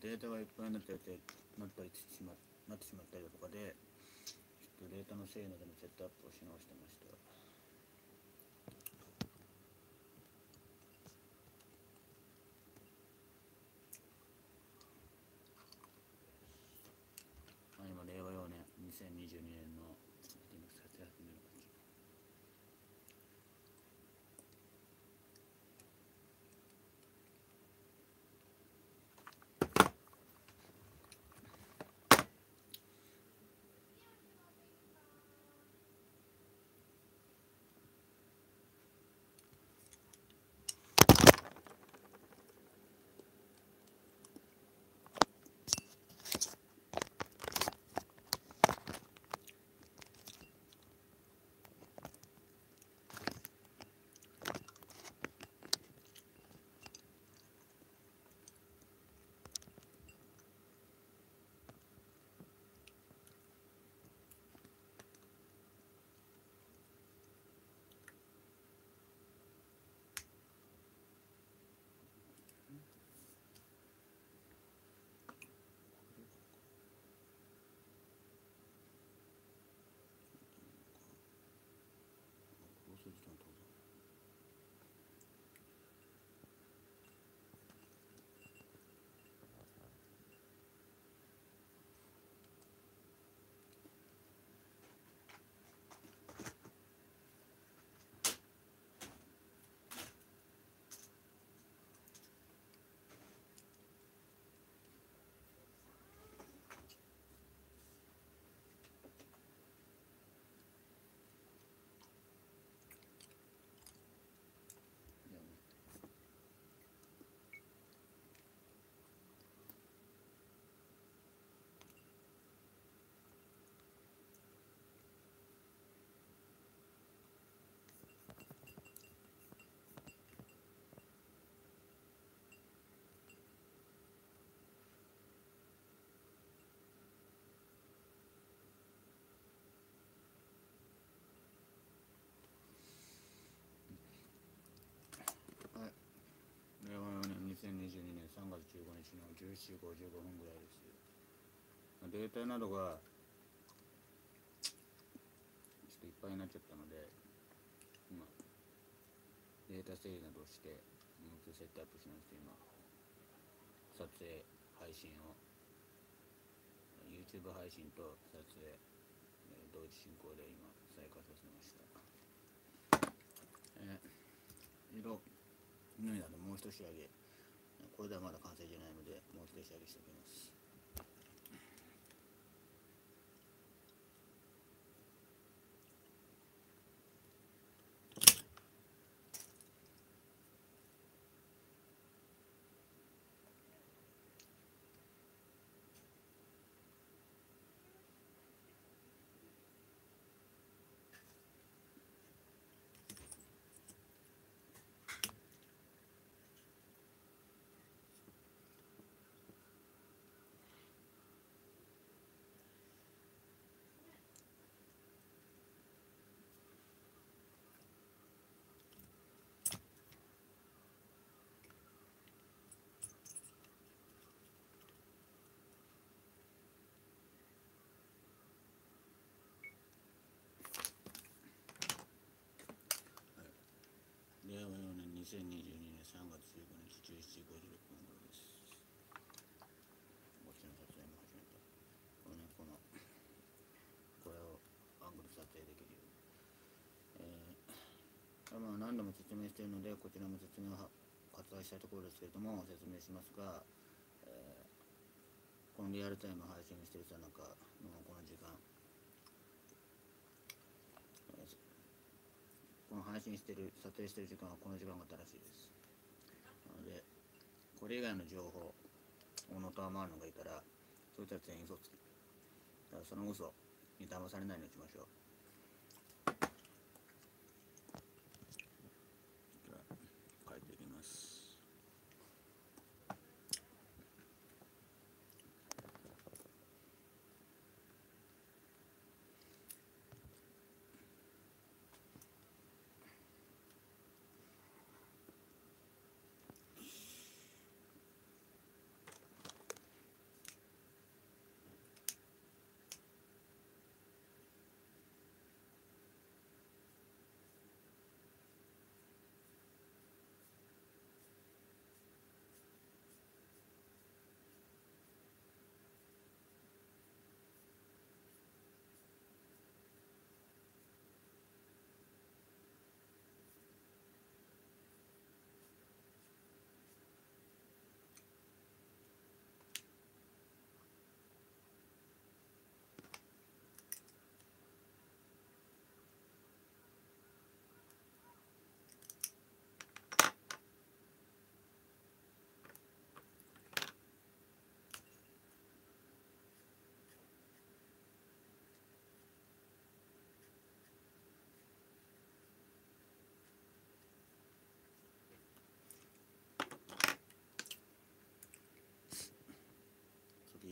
データがいっぱいになってしまったりだとかで、ちょっとデータの性能でのセットアップをし直してました。今令和4年2022年の撮影始める感じ。令和4年2022年3月15日の17時55分ぐらいです。データなどがちょっといっぱいになっちゃったので、今データ整理などをしてもう一度セットアップしまして、今撮影配信を YouTube 配信と撮影、同時進行で今再開させました。色なのでもう一仕上げ、これではまだ完成じゃないのでもう一仕上げしておきます。令和4年2022年3月15日17時56分頃です。こっちの撮影も始めた。これをアングル撮影できるように、何度も説明しているのでこちらも説明を割愛したいところですけれども説明しますが、このリアルタイム配信しているさなかのこの時間、この配信している撮影している時間はこの時間が正しいです。なのでこれ以外の情報をのたまるのがいたらそいつは全員嘘つき。だからその嘘に騙されないようにしましょう。じゃあ書いていきます。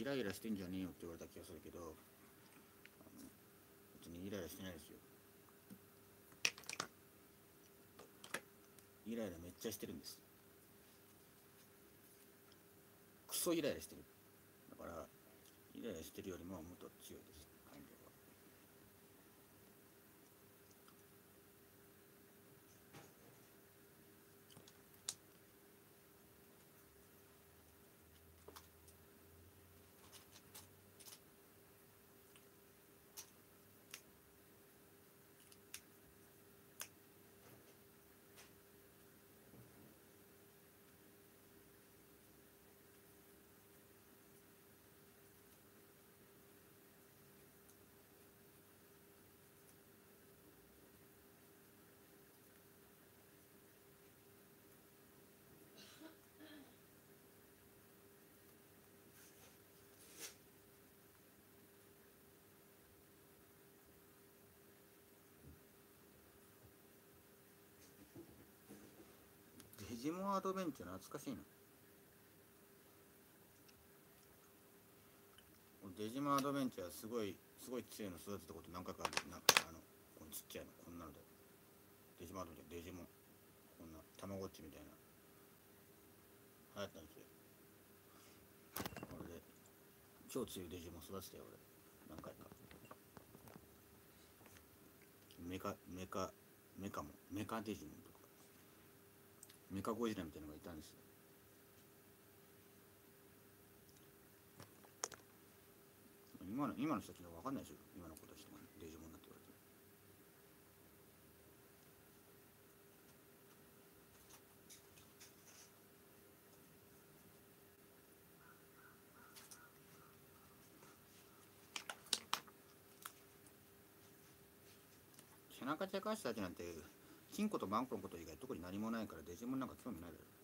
イライラしてんじゃねえよって言われた気がするけど、別にイライラしてないですよ。イライラめっちゃしてるんです。クソイライラしてる。だからイライラしてるよりももっと強いです、感情は。デジモンアドベンチャー懐かしいな。デジモンアドベンチャーすごい強いの育てたこと何回かある。このちっちゃいのこんなので、デジモンアドベンチャー、デジモンこんなたまごっちみたいな流行ったんですよ。これで超強いデジモン育てたよ俺、何回か。メカデジモンとかメカゴジラみたいなのがいたんですよ。今の人たちは分かんないでしょ、今の子たちとかデジモンだって言われて。背中茶化した人たちなんてチンコとマンコのこと以外特に何もないからデジモンなんか興味ないだろ。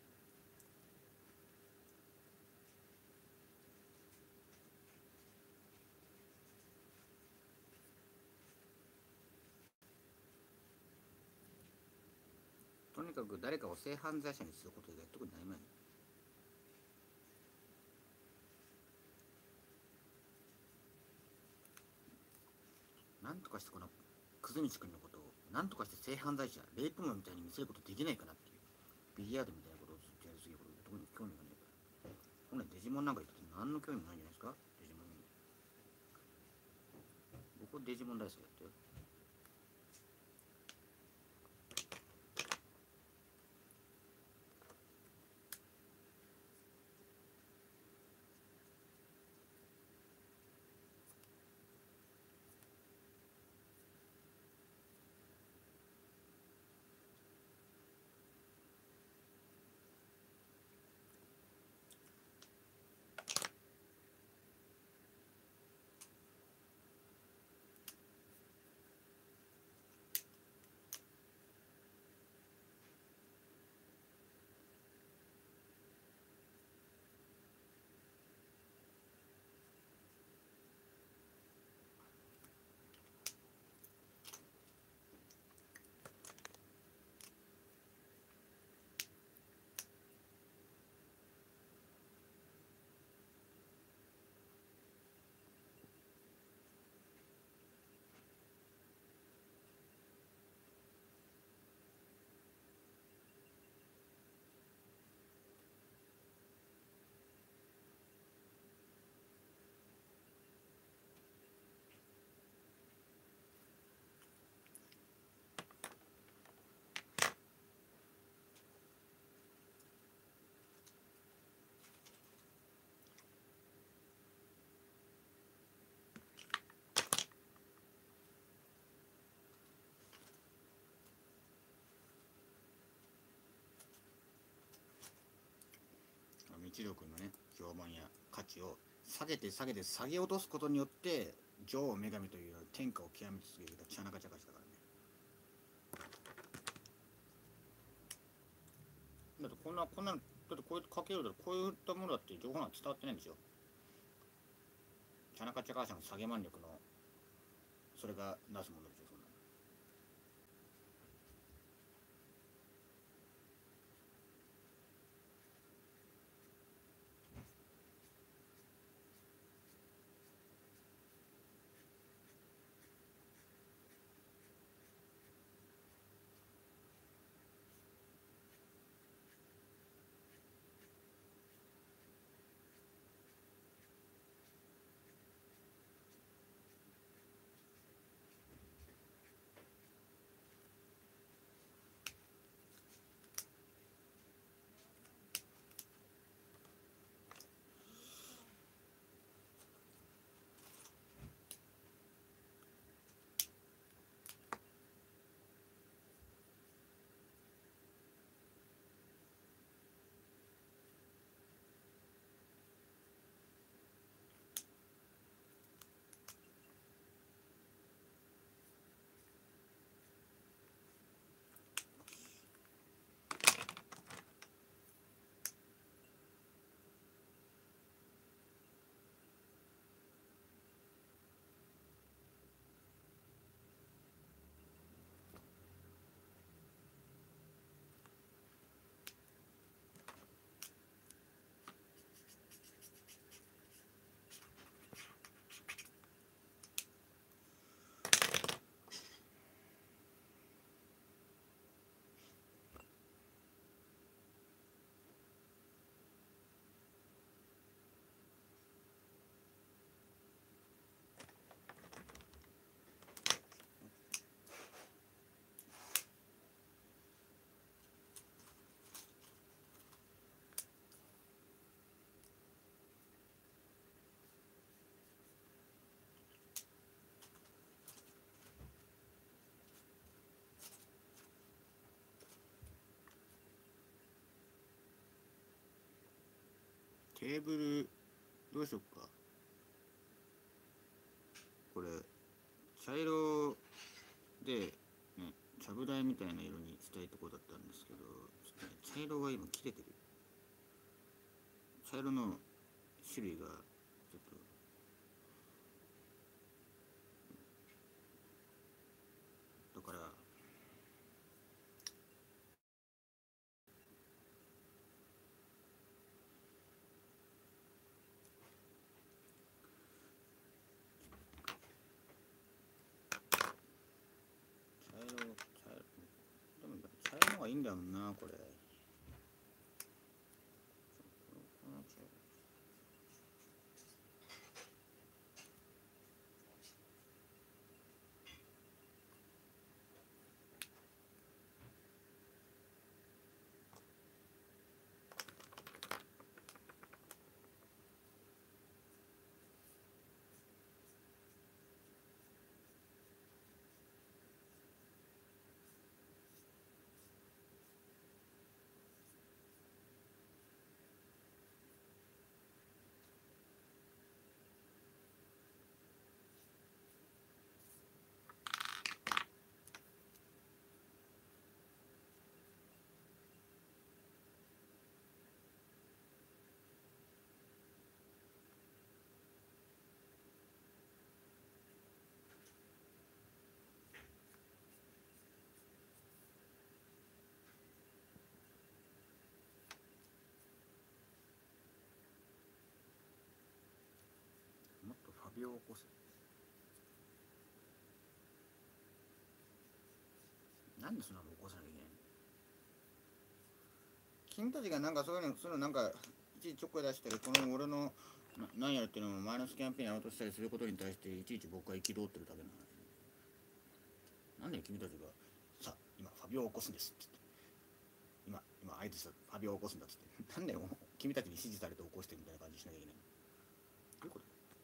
とにかく誰かを性犯罪者にすること以外特に何もない。なんとかしてこのくずみちくんのことをなんとかして性犯罪者レイプマンみたいに見せることできないかなっていう、ビリヤードみたいなことをずっとやりすぎることで特に興味がないから。本来デジモンなんか言って何の興味もないんじゃないですか、デジモンに。僕はデジモン大好きだったよ。道力のね評判や価値を下げて下げ落とすことによって女王女神という天下を極め続けるチャナカチャカシだからね。だってこんなだってこういうかけるだとこういったものだって情報が伝わってないんですよ。チャナカチャカシの下げ満力のそれが出すものですよ、そんな。 レーブルどうしよっか。これ茶色でね、ちゃぶ台みたいな色にしたいところだったんですけど、ちょっとね、茶色が今切れてる。茶色の種類がちょっとだから、でも茶色の方がいいんだもんな、これ。もっとファビオを起こす。なんでそんなの起こさなきゃいけないの。君たちがなんかそういうのなんかいちいちちょっかい出したり、この俺の何やるっていうのをマイナスキャンペーンやろうとしたりすることに対していちいち僕は憤ってるだけの話。なんで君たちがさ今ファビオを起こすんですって言って、今あいつさファビオを起こすんだっつって、なんで君たちに指示されて起こしてるみたいな感じしなきゃいけないの。どういうこと。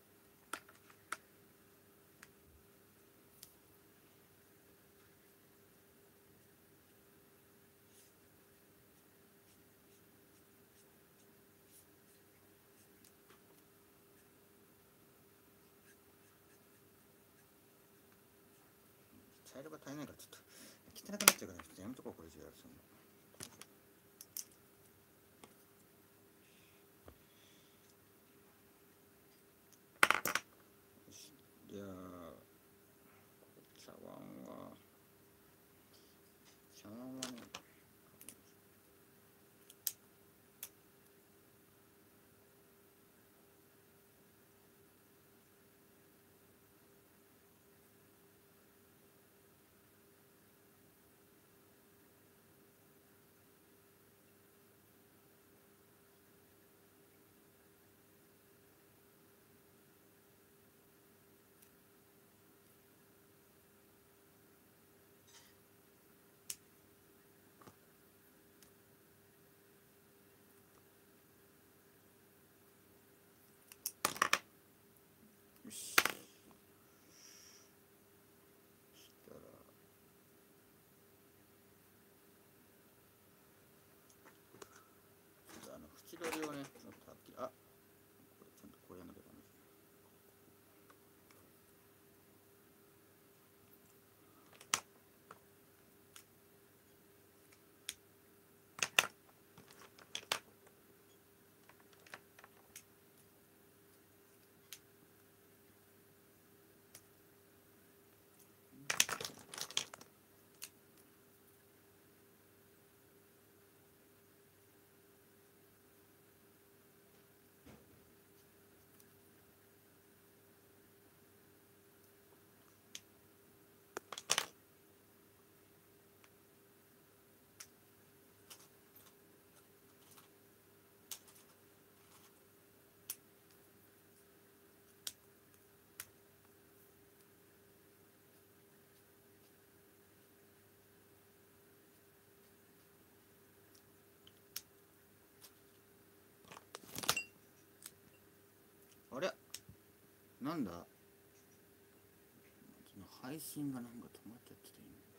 茶色が足りないからちょっと汚くなっちゃうから、ちょっとやめとこう、これ以上やる。そんな。よし、じゃあ茶碗はね、よし、そしたら縁取りをね、ちょっとはっきり、これちゃんとこうやんなきゃダメ。あれなんだ、配信がなんか止まっちゃってて今。